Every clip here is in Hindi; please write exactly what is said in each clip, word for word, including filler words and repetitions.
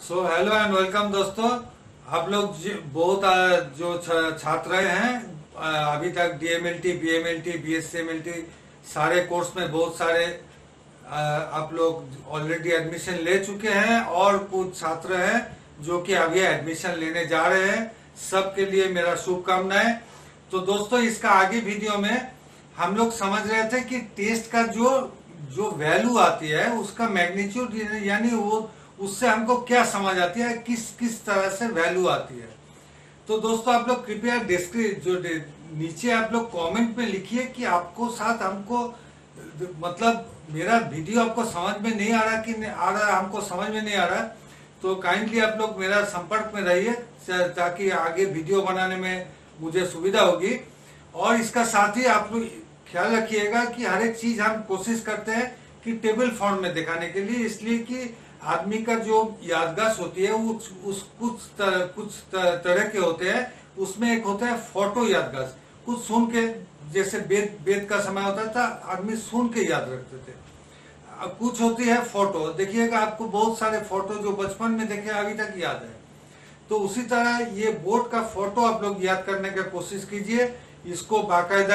सो हेलो एंड वेलकम दोस्तों। आप लोग बहुत आ, जो छात्र हैं आ, अभी तक डीएमएलटी, बीएमएलटी, बीएससीएमएलटी सारे कोर्स में बहुत सारे आ, आप लोग ऑलरेडी एडमिशन ले चुके हैं और कुछ छात्र हैं जो कि अभी एडमिशन लेने जा रहे हैं। सबके लिए मेरा शुभकामनाएं। तो दोस्तों, इसका आगे वीडियो में हम लोग समझ रहे थे कि टेस्ट का जो जो वैल्यू आती है उसका मैग्नीट्यूड यानी वो उससे हमको क्या समझ आती है, किस किस तरह से वैल्यू आती है। तो दोस्तों, आप लोग कृपया डिस्क्रिप जो नीचे आप लोग कमेंट में लिखिए कि आपको साथ हमको मतलब मेरा वीडियो आपको समझ में नहीं आ रहा कि नहीं आ रहा, हमको समझ में नहीं आ रहा। तो काइंडली आप लोग मेरा संपर्क में रहिए ताकि आगे वीडियो बनाने में मुझे सुविधा होगी। और इसका साथ ही आप लोग ख्याल रखिएगा कि हर एक चीज हम कोशिश करते हैं कि टेबल फॉर्म में दिखाने के लिए, इसलिए कि आदमी का जो याददाश्त होती है वो उस कुछ तरह कुछ तरह के होते हैं। उसमें एक होता है फोटो याददाश्त, कुछ सुन के, जैसे वेद वेद का समय होता था आदमी सुन के याद रखते थे। कुछ होती है फोटो, देखिएगा आपको बहुत सारे फोटो जो बचपन में देखे अभी तक याद है। तो उसी तरह ये बोर्ड का फोटो आप लोग याद करने की कोशिश कीजिए। इसको बाकायदा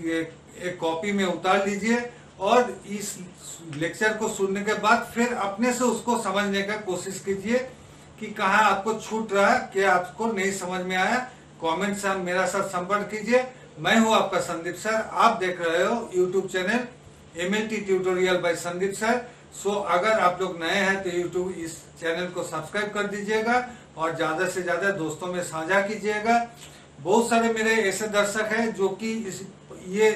एक कॉपी में उतार लीजिए और इस लेक्चर को सुनने के बाद फिर अपने से उसको समझने का कोशिश कीजिए कि कहाँ आपको छूट रहा है, क्या आपको नहीं समझ में आया। कमेंट से मेरा साथ संपर्क कीजिए। मैं हूँ आपका संदीप सर, आप देख रहे हो YouTube channel MLT tutorial by Sandeep sir. So अगर आप लोग नए हैं तो यूट्यूब इस चैनल को सब्सक्राइब कर दीजिएगा और ज्यादा से ज्यादा दोस्तों में साझा कीजिएगा। बहुत सारे मेरे ऐसे दर्शक हैं जो कि इस ये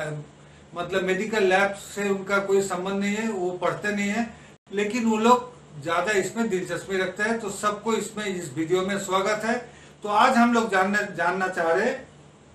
मतलब मेडिकल लैब से उनका कोई संबंध नहीं है, वो पढ़ते नहीं है, लेकिन वो लोग ज्यादा इसमें दिलचस्पी रखते हैं। तो सबको इसमें इस वीडियो में स्वागत है। तो आज हम लोग जानना जानना चाह रहे हैं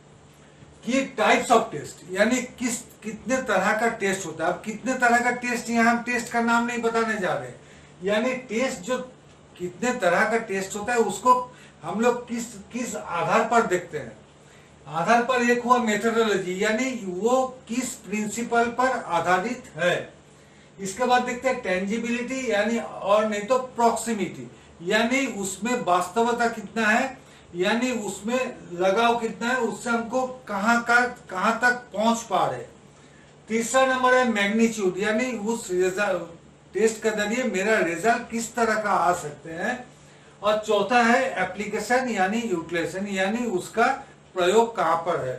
कि टाइप्स ऑफ टेस्ट यानी किस कितने तरह का टेस्ट होता है। अब कितने तरह का टेस्ट, यहाँ हम टेस्ट का नाम नहीं बताने जा रहे, यानी टेस्ट जो कितने तरह का टेस्ट होता है उसको हम लोग किस किस आधार पर देखते हैं। आधार पर एक हुआ मेथोडोलॉजी, यानी वो किस प्रिंसिपल पर आधारित है। इसके बाद देखते हैं टेंजिबिलिटी यानी, और नहीं तो प्रॉक्सिमिटी यानी उसमें वास्तवता कितना है, यानी उसमें लगाव कितना है, उससे हमको कहां का कहां तक पहुंच पा रहे। तीसरा नंबर है मैग्नीट्यूड, यानी उस टेस्ट के जरिए मेरा रिजल्ट किस तरह का आ सकते हैं। और चौथा है एप्लीकेशन यानी यूटिलाइजेशन, यानी उसका प्रयोग कहां पर है।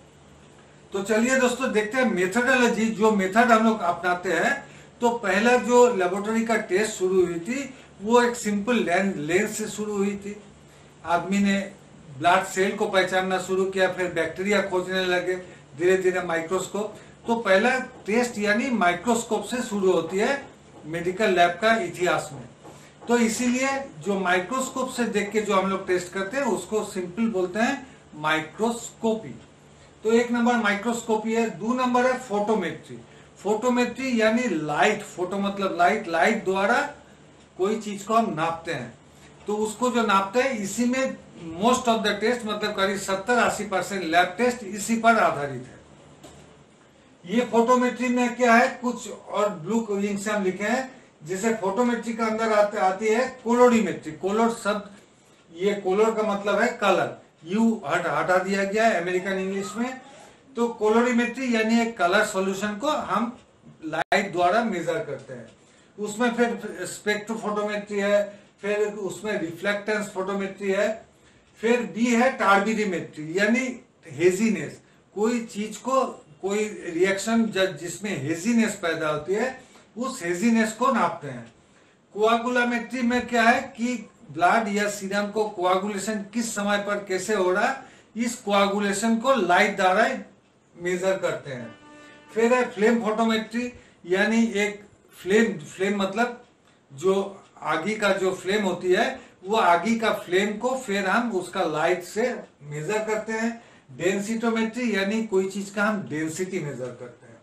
तो चलिए दोस्तों देखते हैं मेथोडोलॉजी, जो मेथड हम लोग अपनाते हैं। तो पहला जो लेबोरेटरी का टेस्ट शुरू हुई थी वो एक सिंपल लेंस से शुरू हुई थी। आदमी ने ब्लड सेल को पहचानना शुरू किया, फिर बैक्टीरिया खोजने लगे, धीरे धीरे माइक्रोस्कोप। तो पहला टेस्ट यानी माइक्रोस्कोप से शुरू होती है मेडिकल लैब का इतिहास में। तो इसीलिए जो माइक्रोस्कोप से देख के जो हम लोग टेस्ट करते हैं उसको सिंपल बोलते हैं माइक्रोस्कोपी। तो एक नंबर माइक्रोस्कोपी है। दो नंबर है फोटोमेट्री। फोटोमेट्री यानी लाइट, फोटो मतलब लाइट, लाइट द्वारा कोई चीज को हम नापते हैं। तो उसको जो नापते हैं इसी में मोस्ट ऑफ द टेस्ट मतलब करीब सत्तर अस्सी परसेंट लैब टेस्ट इसी पर आधारित है। ये फोटोमेट्री में क्या है, कुछ और ब्लू इंक से हम लिखे हैं। जैसे फोटोमेट्री का अंदर आते आती है कोलोरीमेट्री। कोलोर शब्द, ये कोलोर का मतलब है कलर, यू हट हटा दिया गया है अमेरिकन इंग्लिश में। तो कोलोरीमेट्री यानी एक कलर सॉल्यूशन को हम लाइट द्वारा मेजर करते हैं। उसमें फिर स्पेक्ट्रोफोटोमेट्री है, फिर उसमें रिफ्लेक्टेंस फोटोमेट्री है, फिर बी है टार्बिडोमेट्री यानी हेजीनेस, कोई चीज को कोई रिएक्शन जिसमें हेजीनेस पैदा होती है उस हेजीनेस को नापते हैं। कोआगुलामेट्री में क्या है कि ब्लड या सीरम को कोआगुलेशन किस समय पर कैसे हो रहा है, इस कोआगुलेशन को लाइट द्वारा मेजर करते हैं। फिर है फ्लेम फोटोमेट्री, यानी एक फ्लेम, फ्लेम मतलब जो आगी का जो फ्लेम होती है वो आगी का फ्लेम को फिर हम उसका लाइट से मेजर करते हैं। डेंसिटोमेट्री यानी कोई चीज का हम डेंसिटी मेजर करते हैं।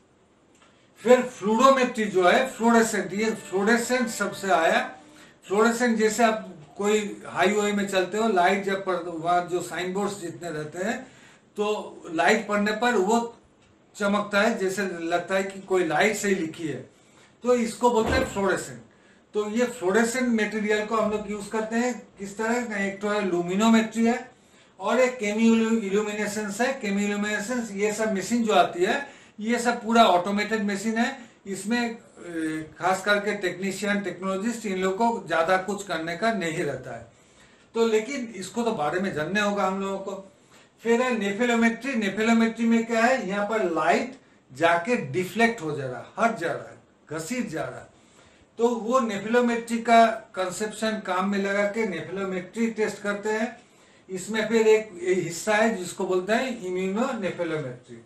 फिर फ्लूरोमेट्री जो है फ्लोरेसेंट, ये फ्लोरेसेंट सबसे आया। फ्लोरेसेंट जैसे आप कोई हाईवे में चलते हो, लाइट जब पर वहां जो साइन बोर्ड जितने रहते हैं तो लाइट पड़ने पर वो चमकता है, जैसे लगता है कि कोई लाइट से ही लिखी है, तो इसको बोलते हैं फ्लोरेसेंट। तो ये फ्लोरेसेंट मटेरियल को हम लोग यूज करते हैं किस तरह का, एक तो है लुमिनोमेट्री है और एक केमी इल्यूमिनेशंस है। केमी इल्यूमिनेशंस ये सब मशीन जो आती है ये सब पूरा ऑटोमेटेड मशीन है। इसमें खास करके टेक्नीशियन टेक्नोलॉजिस्ट इन लोगों को ज्यादा कुछ करने का नहीं रहता है, तो लेकिन इसको तो बारे में जानने होगा हम लोगों को। फिर है नेफेलोमेट्री। नेफेलोमेट्री में क्या है, यहाँ पर लाइट जाके डिफ्लेक्ट हो जा रहा, हट जा रहा है, घसीट जा रहा है, तो वो नेफेलोमेट्री का कंसेप्शन काम में लगा के नेफेलोमेट्री टेस्ट करते हैं। इसमें फिर एक हिस्सा है जिसको बोलते हैं इम्यूनो नेफेलोमेट्री।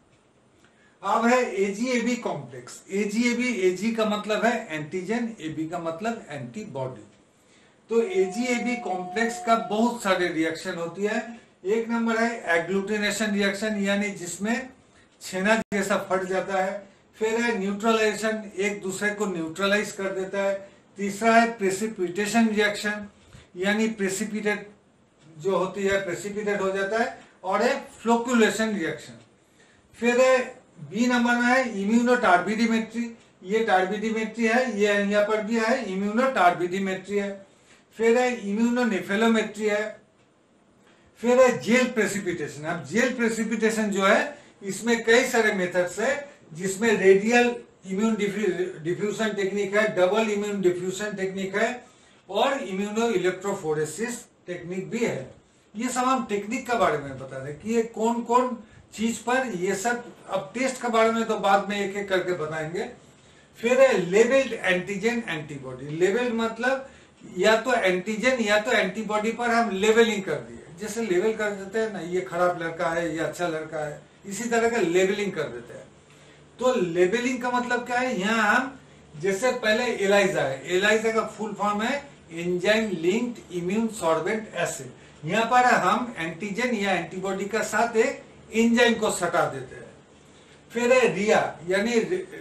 अब है एजीएबी कॉम्प्लेक्स। एजीएबी, एजी का मतलब है एंटीजन, एबी का मतलब एंटीबॉडी। तो एजीएबी कॉम्प्लेक्स का बहुत सारे रिएक्शन होती है। एक नंबर है एग्लूटिनेशन रिएक्शन, यानी जिसमें छेना जैसा फट जाता है। फिर है न्यूट्रलाइजेशन, एक दूसरे को न्यूट्रलाइज कर देता है। तीसरा है प्रेसिपिटेशन रिएक्शन, यानी प्रेसिपिटेट जो होती है प्रेसिपिटेट हो जाता है। और है फ्लोकुलेशन रिएक्शन। फिर है बी नंबर में है इम्यूनो टार्बिडिमेट्री। ये टार्बिडिमेट्री है, ये यहाँ पर भी है इम्यूनो टार्बिडिमेट्री है। फिर है इम्यूनो नेफेलोमेट्री है। फिर है जेल प्रेसिपिटेशन। अब जेल प्रेसिपिटेशन जो है इसमें कई सारे मेथड्स है, जिसमें रेडियल इम्यून डिफ्यूजन टेक्निक है, डबल इम्यून डिफ्यूजन टेक्निक है और इम्यूनो इलेक्ट्रोफोरेसिस टेक्निक भी है। ये सब हम टेक्निक के बारे में बता रहे कि ये कौन कौन चीज पर ये सब। अब टेस्ट के बारे में तो बाद में एक एक करके बताएंगे। फिर है लेवल्ड एंटीजन एंटीबॉडी। लेवल्ड मतलब या तो एंटीजन या तो एंटीबॉडी पर हम लेवलिंग कर दिए, जैसे लेवल कर देते हैं ना, ये खराब लड़का है, ये अच्छा लड़का है, इसी तरह का लेवलिंग कर देते हैं। तो लेवलिंग का मतलब क्या है, यहाँ हम जैसे पहले एलाइजा है, एलाइजा का फुल फॉर्म है enzyme linked immune sorbent assay. यहाँ पर हम एंटीजन या एंटीबॉडी का साथ एक एंजाइम को सटा देते हैं। फिर है रिया, यानी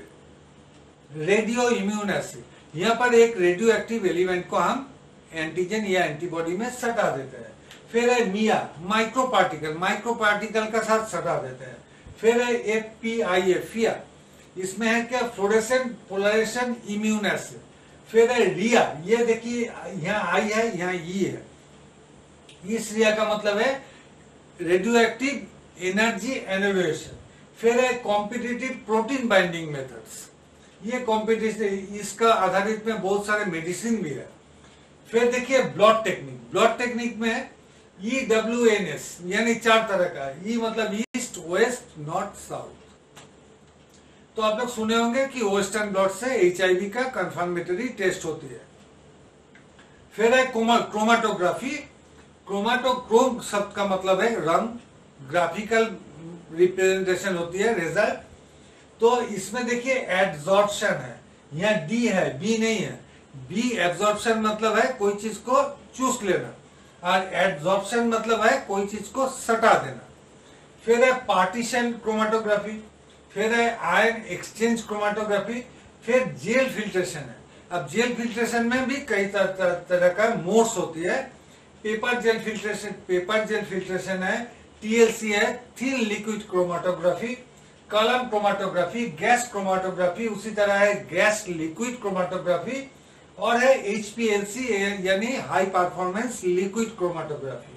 रेडियो इम्यून एसिड। यहाँ पर एक रेडियो एक्टिव एलिमेंट को हम एंटीजन या एंटीबॉडी में सटा देते हैं। फिर है मिया, माइक्रो पार्टिकल, माइक्रो पार्टिकल का साथ सटा देते हैं। फिर है एफ पी आई ए, फिया, इसमें है क्या फ्लोरेसेंट पोलराइजेशन इम्यून एसिड। फिर है रिया, ये देखिए यहाँ आई है, यहाँ ई है, इस रिया का मतलब है रेडियो एक्टिव एनर्जी एनोवेशन। फिर है कॉम्पिटिटिव प्रोटीन बाइंडिंग मेथड्स, ये कॉम्पिटिटिव, इसका आधारित में बहुत सारे मेडिसिन भी है। फिर देखिए ब्लड टेक्निक। ब्लड टेक्निक में ई डब्ल्यू एन एस, यानी चार तरह का, ई मतलब ईस्ट वेस्ट नॉर्थ साउथ। तो आप लोग सुने होंगे कि वेस्टर्न ब्लड से एच आई वी का कंफर्मेटरी टेस्ट होती है। फिर है क्रोमाटोग्राफी। क्रोमाटोक्रोम शब्द का मतलब है रंग, ग्राफिकल रिप्रेजेंटेशन होती है रिजल्ट। तो इसमें देखिए एब्जॉर्प्शन है, यहाँ डी है, बी नहीं है। बी एब्जॉर्प्शन मतलब है कोई चीज को चूस लेना, और एब्जॉर्प्शन मतलब है कोई चीज को सटा देना। फिर है पार्टीशन क्रोमाटोग्राफी। फिर है आयन एक्सचेंज क्रोमाटोग्राफी। फिर जेल फिल्ट्रेशन है। अब जेल फिल्ट्रेशन में भी कई तरह तरह का मोड्स होती है। Paper gel filtration, paper gel filtration है। टीएलसी है, thin liquid chromatography. Column chromatography, gas chromatography, उसी तरह है गैस लिक्विड क्रोमाटोग्राफी। और है एचपीएलसी, यानी हाई परफॉर्मेंस लिक्विड क्रोमाटोग्राफी।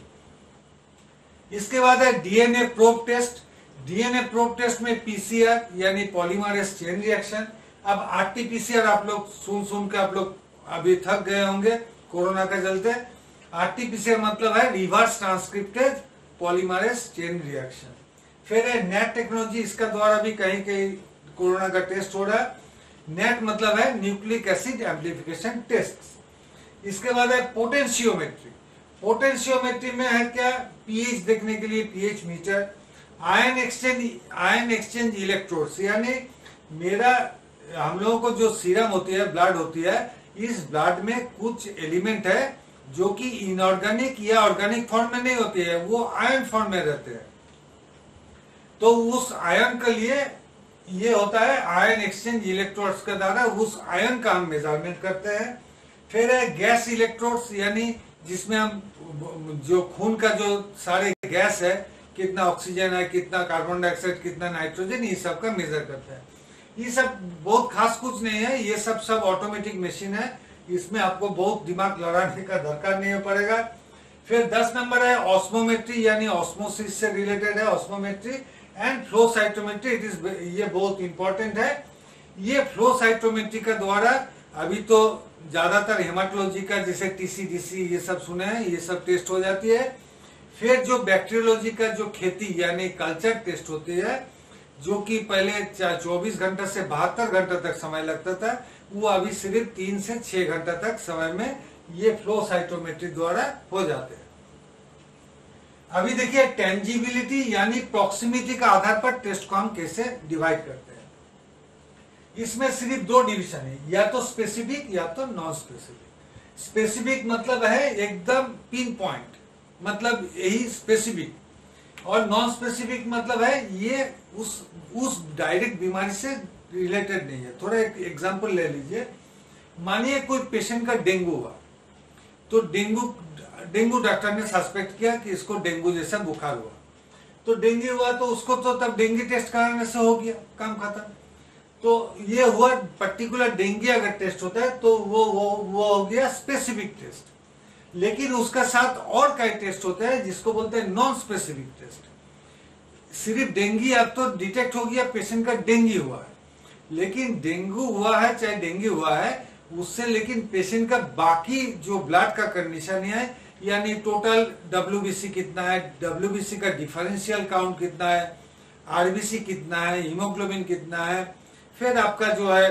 इसके बाद है DNA probe test. DNA probe test में पीसीआर यानी पॉलीमरेज चेन रिएक्शन। अब आरटीपीसीआर आप लोग सुन सुन के आप लोग अभी थक गए होंगे कोरोना के चलते। आरटीपीसीआर मतलब है reverse transcriptase polymerase chain reaction. फिर है नेट टेक्नोलॉजी, इसका द्वारा भी कहीं कहीं कोरोना का टेस्ट हो रहा है। नेट मतलब है न्यूक्लिक एसिड एम्प्लीफिकेशन टेस्ट। इसके बाद है पोटेंशियोमेट्री। पोटेंशियोमेट्री में है क्या, पीएच देखने के लिए pH meter. Ion exchange, ion exchange electrodes, यानी मेरा हम लोगों को जो सीरम होती है, ब्लड होती है, इस ब्लड में कुछ एलिमेंट है जो कि इनऑर्गेनिक या ऑर्गेनिक फॉर्म में नहीं होती है, वो आयन फॉर्म में रहते हैं। तो उस आयन के लिए ये होता है आयन एक्सचेंज इलेक्ट्रोड्स के द्वारा उस आयन का हम मेजरमेंट करते हैं। फिर है गैस इलेक्ट्रोड्स, यानी जिसमें हम जो खून का जो सारे गैस है, कितना ऑक्सीजन है, कितना कार्बन डाइऑक्साइड, कितना नाइट्रोजन, ये सब का मेजर करते हैं। ये सब बहुत खास कुछ नहीं है, ये सब सब ऑटोमेटिक मशीन है इसमें आपको बहुत दिमाग लड़ाने का दरकार नहीं पड़ेगा। फिर दस नंबर है ऑस्मोमेट्री, यानी ऑस्मोसिस से रिलेटेड है osmometry and flow cytometry. It is ये बहुत इंपॉर्टेंट है। ये फ्लो साइटोमेट्री का द्वारा अभी तो ज्यादातर हेमाटोलॉजी का जैसे टीसीडीसी ये सब सुने हैं, ये सब टेस्ट हो जाती है। फिर जो बैक्टीरियोलॉजी का जो खेती यानी कल्चर टेस्ट होती है, जो कि पहले चौबीस घंटे से बहत्तर घंटे तक समय लगता था, वो अभी सिर्फ तीन से छह घंटे तक समय में ये फ्लो साइटोमेट्री द्वारा हो जाते हैं। अभी देखिए टेंजिबिलिटी यानी प्रॉक्सिमिटी का आधार पर टेस्ट को हम कैसे डिवाइड करते हैं। इसमें सिर्फ दो डिवीजन है, या तो स्पेसिफिक या तो नॉन स्पेसिफिक। स्पेसिफिक मतलब है एकदम पिन पॉइंट, मतलब यही स्पेसिफिक, और नॉन स्पेसिफिक मतलब है ये उस उस डायरेक्ट बीमारी से रिलेटेड नहीं है। थोड़ा एक एग्जांपल ले लीजिए। मानिए कोई पेशेंट का डेंगू हुआ, तो डेंगू डेंगू डॉक्टर ने सस्पेक्ट किया कि इसको डेंगू जैसा बुखार हुआ, तो डेंगू हुआ तो उसको तो तब डेंगू टेस्ट कराने से हो गया, काम खत्म। तो ये हुआ पर्टिकुलर डेंगू अगर टेस्ट होता है तो वो वो वो हो गया स्पेसिफिक टेस्ट। लेकिन उसका साथ और कई टेस्ट होते हैं जिसको बोलते हैं नॉन स्पेसिफिक टेस्ट। सिर्फ डेंगू अब तो डिटेक्ट हो गया पेशेंट का डेंगू हुआ है, लेकिन डेंगू हुआ है चाहे डेंगू हुआ है उससे लेकिन पेशेंट का बाकी जो ब्लड का कंडीशन है, यानी टोटल डब्ल्यूबीसी कितना है, डब्ल्यूबीसी का डिफरेंशियल काउंट कितना है, आरबीसी कितना है, हीमोग्लोबिन कितना है, फिर आपका जो है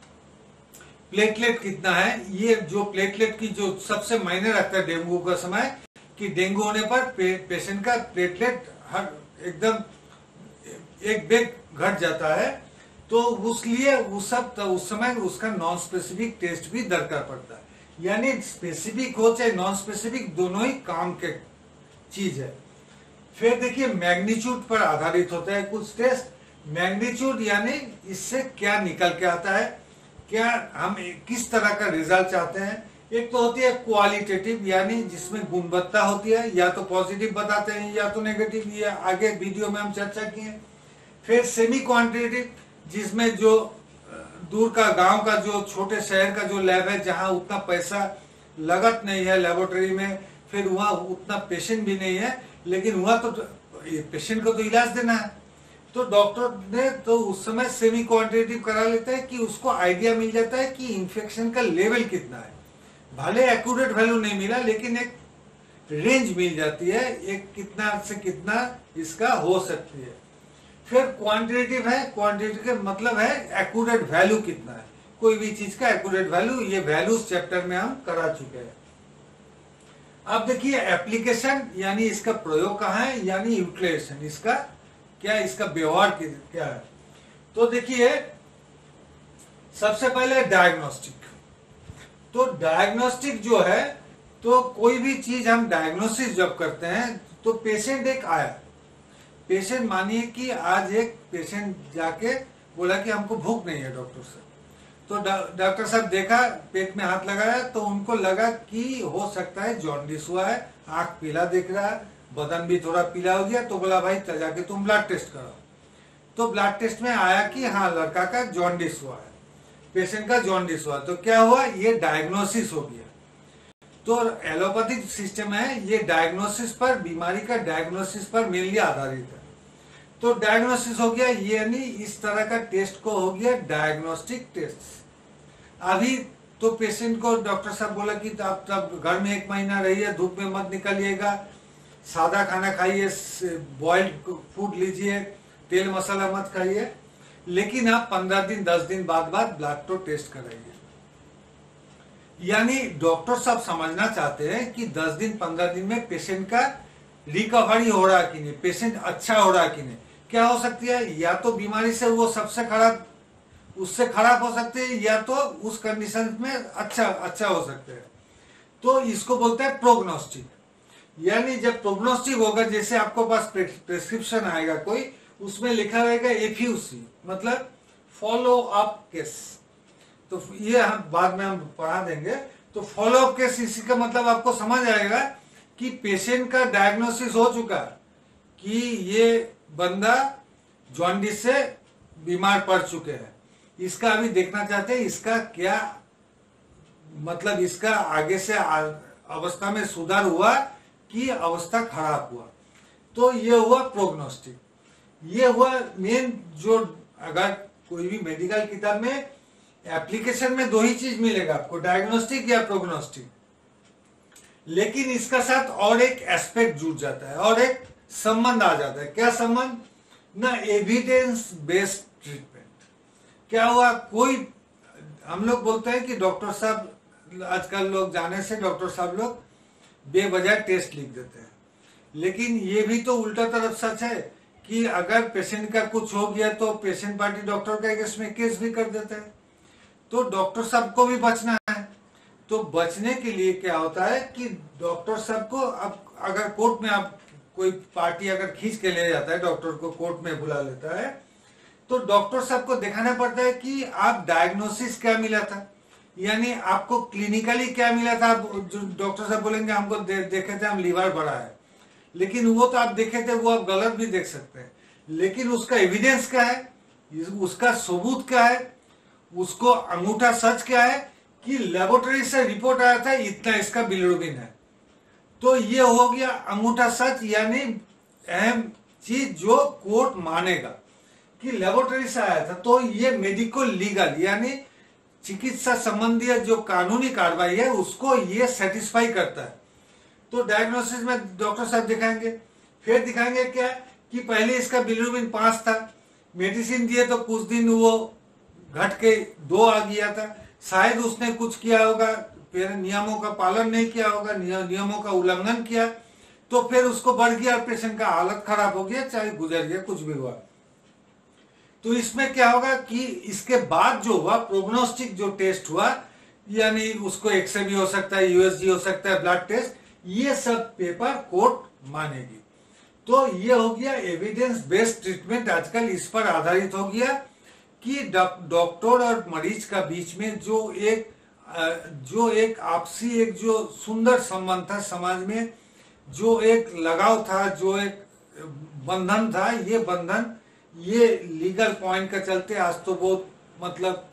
प्लेटलेट कितना है। ये जो प्लेटलेट की जो सबसे मायने रखता है डेंगू का समय, कि डेंगू होने पर पे, पेशेंट का प्लेटलेट हर एकदम एक बेग घट जाता है, तो उसलिए उस सब उस समय उसका नॉन स्पेसिफिक टेस्ट भी दरकार पड़ता है। यानी स्पेसिफिक हो चाहे नॉन स्पेसिफिक, दोनों ही काम के चीज है। फिर देखिए मैग्नीट्यूड पर आधारित होता है कुछ टेस्ट। मैग्नीट्यूड यानी इससे क्या निकल के आता है, क्या हम किस तरह का रिजल्ट चाहते हैं। एक तो होती है क्वालिटेटिव, यानी जिसमें गुणवत्ता होती है, या तो पॉजिटिव बताते हैं या तो नेगेटिव, ये आगे वीडियो में हम चर्चा किए। फिर सेमी क्वांटिटेटिव, जिसमें जो दूर का गांव का जो छोटे शहर का जो लैब है जहां उतना पैसा लगत नहीं है लेबोरेटरी में, फिर वहां उतना पेशेंट भी नहीं है, लेकिन वहां तो पेशेंट को तो इलाज देना है, तो डॉक्टर ने तो उस समय सेमी क्वांटिटेटिव करा लेता है कि उसको आइडिया मिल जाता है कि इन्फेक्शन का लेवल कितना है। भले एक्यूरेट वैल्यू नहीं मिला, लेकिन एक रेंज मिल जाती है, एक कितना से कितना इसका हो सकती है। फिर क्वांटिटेटिव है, क्वांटिटेटिव का मतलब है एक्यूरेट वैल्यू कितना है, कोई भी चीज का एक्यूरेट वैल्यू। ये वैल्यूज चैप्टर में हम करा चुके हैं। अब देखिए एप्लीकेशन, यानी इसका प्रयोग कहाँ है, यानी यूटिलाइजेशन, इसका क्या, इसका व्यवहार क्या है। तो देखिए सबसे पहले डायग्नोस्टिक। तो डायग्नोस्टिक जो है, तो कोई भी चीज हम डायग्नोसिस जब करते हैं तो पेशेंट एक आया, पेशेंट मानिए कि आज एक पेशेंट जाके बोला कि हमको भूख नहीं है डॉक्टर से, तो डॉक्टर साहब देखा, पेट में हाथ लगाया, तो उनको लगा कि हो सकता है जॉन्डिस हुआ है, आंख पीला दिख रहा है, बदन भी थोड़ा पीला हो गया, तो बोला भाई जाके तुम ब्लड टेस्ट कराओ। तो ब्लड टेस्ट में आया कि हाँ लड़का का जॉन्डिस हुआ है, पेशेंट का जॉन्डिस हुआ। तो क्या हुआ, ये डायग्नोसिस हो गया। तो एलोपैथिक सिस्टम है, ये डायग्नोसिस पर, बीमारी का डायग्नोसिस पर मेनली आधारित है। तो डायग्नोसिस हो गया, यानी इस तरह का टेस्ट को हो गया डायग्नोस्टिक टेस्ट। अभी तो पेशेंट को डॉक्टर साहब बोला कि आप तब घर में एक महीना रहिए, धूप में मत निकलिएगा, सादा खाना खाइए, बॉइल्ड फूड लीजिए, तेल मसाला मत खाइए, लेकिन आप पंद्रह दिन दस दिन बाद बाद ब्लड तो टेस्ट कराइए। यानी डॉक्टर साहब समझना चाहते हैं कि दस दिन पंद्रह दिन में पेशेंट का रिकवरी हो रहा कि नहीं, पेशेंट अच्छा हो रहा कि नहीं। क्या हो सकती है, या तो बीमारी से वो सबसे खराब, उससे खराब हो सकते हैं, या तो उस कंडीशन में अच्छा अच्छा हो सकते हैं। तो इसको बोलते हैं प्रोग्नोस्टिक। यानी जब प्रोग्नोस्टिक होगा, जैसे आपको पास प्रेस्क्रिप्शन आएगा कोई, उसमें लिखा रहेगा एफयूसी, मतलब फॉलो अप केस। तो ये हम बाद में हम पढ़ा देंगे। तो फॉलो अप केस, इसी का मतलब आपको समझ आएगा कि पेशेंट का डायग्नोसिस हो चुका कि ये बंदा जॉन्डिस से बीमार पड़ चुके हैं, इसका अभी देखना चाहते हैं इसका क्या मतलब इसका आगे से अवस्था में सुधार हुआ कि अवस्था खराब हुआ। तो ये हुआ प्रोग्नोस्टिक। ये हुआ मेन जो, अगर कोई भी मेडिकल किताब में एप्लीकेशन में दो ही चीज मिलेगा आपको, डायग्नोस्टिक या प्रोग्नोस्टिक। लेकिन इसका साथ और एक एस्पेक्ट जुड़ जाता है और एक संबंध आ जाता है। क्या संबंध? ना एविडेंस बेस्ड ट्रीटमेंट। क्या हुआ, कोई हम लोग बोलते हैं कि डॉक्टर साहब, आजकल लोग जाने से डॉक्टर साहब लोग बेवजह टेस्ट लिख देते हैं। लेकिन ये भी तो उल्टा तरफ सच है कि अगर पेशेंट का कुछ हो गया तो पेशेंट पार्टी डॉक्टर का केस में केस भी कर देते हैं। तो डॉक्टर साहब को भी बचना है। तो बचने के लिए क्या होता है कि डॉक्टर साहब को, अब अगर कोर्ट में आप कोई पार्टी अगर खींच के ले जाता है, डॉक्टर को कोर्ट में बुला लेता है, तो डॉक्टर साहब को दिखाना पड़ता है कि आप डायग्नोसिस क्या मिला था, यानी आपको क्लिनिकली क्या मिला था। आप जो डॉक्टर साहब बोलेंगे हमको दे, देखे थे हम लीवर बड़ा है, लेकिन वो तो आप देखे थे, वो आप गलत भी देख सकते हैं। लेकिन उसका एविडेंस क्या है, उसका सबूत क्या है, उसको अंगूठा सच क्या है कि लेबोरेटरी से रिपोर्ट आया था इतना इसका बिलिरुबिन है। तो ये हो गया अंगूठा सच, यानी अहम चीज जो कोर्ट मानेगा कि लेबोरेटरी से आया था। तो ये मेडिकल लीगल यानी चिकित्सा संबंधी जो कानूनी कार्रवाई है उसको ये सेटिस्फाई करता है। तो डायग्नोसिस में डॉक्टर साहब दिखाएंगे, फिर दिखाएंगे क्या कि पहले इसका बिलिरुबिन पांच था, मेडिसिन दिए तो कुछ दिन वो घट के दो आ गया था। शायद उसने कुछ किया होगा, फिर नियमों का पालन नहीं किया होगा, नियमों का उल्लंघन किया, तो फिर उसको बढ़ गया और पेशेंट का हालत खराब हो गया, चाहे गुजर गया, कुछ भी हुआ। तो इसमें क्या होगा कि इसके बाद जो हुआ प्रोग्नोस्टिक जो टेस्ट हुआ, यानी उसको एक्सरे भी हो सकता है, यूएसजी हो सकता है, ब्लड टेस्ट, ये सब पेपर कोर्ट मानेगी। तो ये हो गया एविडेंस बेस्ड ट्रीटमेंट। आजकल इस पर आधारित हो गया कि डॉक्टर और मरीज का बीच में जो एक जो एक आपसी एक जो सुंदर संबंध था, समाज में जो एक लगाव था, जो एक बंधन था, ये बंधन ये लीगल पॉइंट का चलते आज तो बहुत मतलब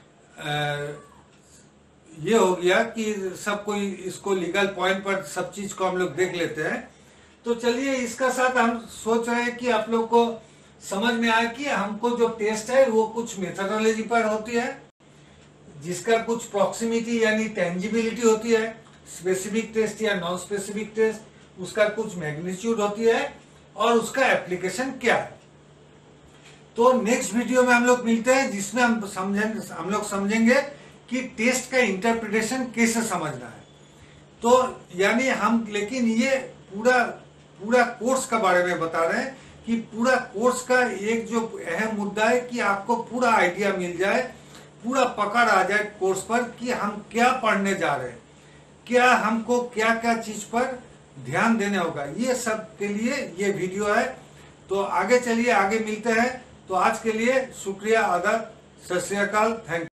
ये हो गया कि सब कोई इसको लीगल पॉइंट पर सब चीज को हम लोग देख लेते हैं। तो चलिए इसका साथ हम सोच रहे हैं कि आप लोग को समझ में आए कि हमको जो टेस्ट है वो कुछ मेथोडोलॉजी पर होती है, जिसका कुछ प्रॉक्सिमिटी यानी टेंजिबिलिटी होती है, स्पेसिफिक टेस्ट या नॉन स्पेसिफिक टेस्ट, उसका कुछ मैग्नीट्यूड होती है और उसका एप्लीकेशन क्या है। तो नेक्स्ट वीडियो में हम लोग मिलते हैं जिसमें हम समझेंगे हम लोग समझेंगे कि टेस्ट का इंटरप्रिटेशन कैसे समझना है। तो यानी हम लेकिन ये पूरा पूरा कोर्स के बारे में बता रहे हैं कि पूरा कोर्स का एक जो अहम मुद्दा है कि आपको पूरा आइडिया मिल जाए, पूरा पकड़ आ जाए कोर्स पर कि हम क्या पढ़ने जा रहे हैं, क्या हमको क्या क्या चीज पर ध्यान देने होगा, ये सब के लिए ये वीडियो है। तो आगे चलिए, आगे मिलते हैं। तो आज के लिए शुक्रिया, आदाब, सत श्री अकाल, थैंक यू।